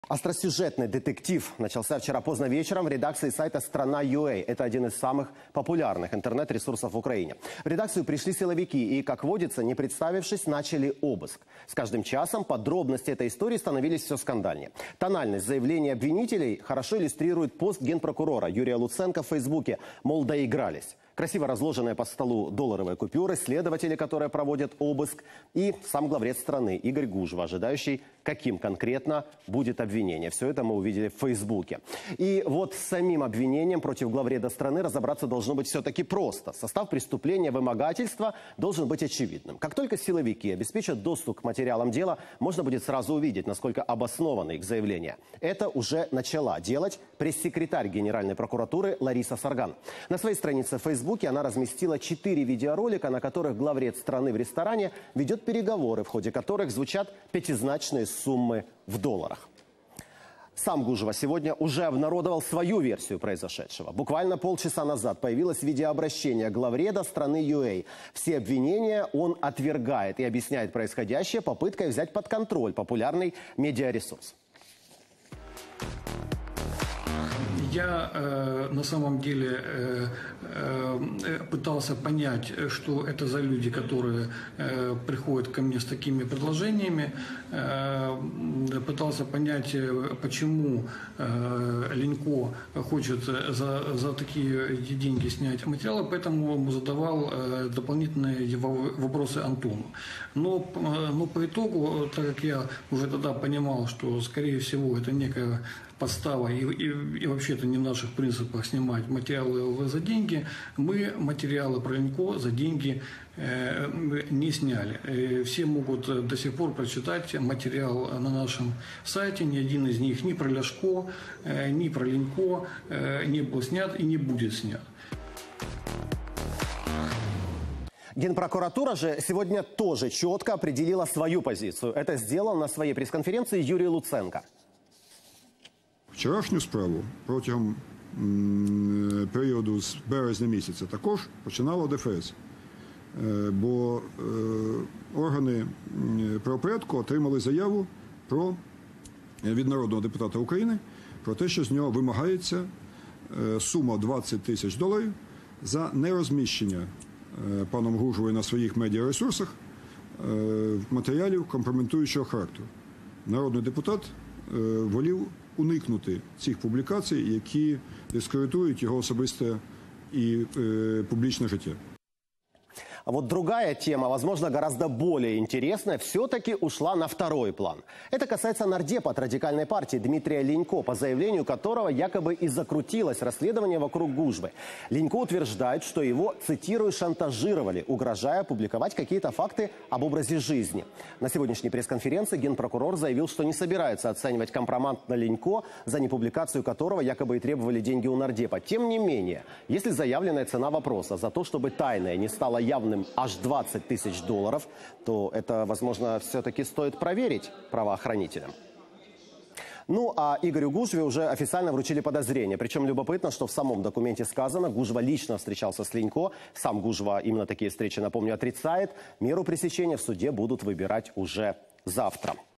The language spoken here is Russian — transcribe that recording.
Остросюжетный детектив начался вчера поздно вечером в редакции сайта «Страна.ua». Это один из самых популярных интернет-ресурсов в Украине. В редакцию пришли силовики и, как водится, не представившись, начали обыск. С каждым часом подробности этой истории становились все скандальнее. Тональность заявлений обвинителей хорошо иллюстрирует пост генпрокурора Юрия Луценко в Фейсбуке, мол, доигрались. Красиво разложенные по столу долларовые купюры, следователи, которые проводят обыск, и сам главред страны Игорь Гужва, ожидающий, каким конкретно будет обвинение. Все это мы увидели в Фейсбуке. И вот с самим обвинением против главреда страны разобраться должно быть все-таки просто. Состав преступления вымогательства должен быть очевидным. Как только силовики обеспечат доступ к материалам дела, можно будет сразу увидеть, насколько обоснованы их заявления. Это уже начала делать пресс-секретарь Генеральной прокуратуры Лариса Сарган. На своей странице в Фейсбуке она разместила 4 видеоролика, на которых главред страны в ресторане ведет переговоры, в ходе которых звучат пятизначные суммы в долларах. Сам Гужва сегодня уже обнародовал свою версию произошедшего. Буквально полчаса назад появилось видеообращение главреда страны UA. Все обвинения он отвергает и объясняет происходящее попыткой взять под контроль популярный медиаресурс. Я на самом деле пытался понять, что это за люди, которые приходят ко мне с такими предложениями. Пытался понять, почему Ленько хочет за такие деньги снять материалы, поэтому задавал дополнительные вопросы Антону. Но по итогу, так как я уже тогда понимал, что, скорее всего, это некая подстава и вообще это не в наших принципах снимать материалы за деньги, мы материалы про Ленько за деньги не сняли. Все могут до сих пор прочитать материал на нашем сайте. Ни один из них ни про Ляшко, ни про Ленько не был снят и не будет снят. Генпрокуратура же сегодня тоже четко определила свою позицию. Это сделал на своей пресс-конференции Юрий Луценко. Вчорашню справу протягом періоду з березня місяця також починало ДФС, бо органи правопорядку отримали заяву від народного депутата України про те, що з нього вимагається сума $20 тисяч за нерозміщення паном Гужвою на своїх медіаресурсах матеріалів компрометуючого характеру. Народний депутат волів уникнути цих публікацій, які дискредитують його особисте і публічне життя. А вот другая тема, возможно, гораздо более интересная, все-таки ушла на второй план. Это касается нардепа от радикальной партии Дмитрия Ленько, по заявлению которого якобы и закрутилось расследование вокруг Гужвы. Ленько утверждает, что его, цитирую, шантажировали, угрожая публиковать какие-то факты об образе жизни. На сегодняшней пресс-конференции генпрокурор заявил, что не собирается оценивать компромат на Ленько, за непубликацию которого якобы и требовали деньги у нардепа. Тем не менее, если заявленная цена вопроса за то, чтобы тайное не стало явным, аж $20 тысяч, то это, возможно, все-таки стоит проверить правоохранителям. Ну, а Игорю Гужве уже официально вручили подозрение. Причем любопытно, что в самом документе сказано, Гужва лично встречался с Ленько. Сам Гужва именно такие встречи, напомню, отрицает. Меру пресечения в суде будут выбирать уже завтра.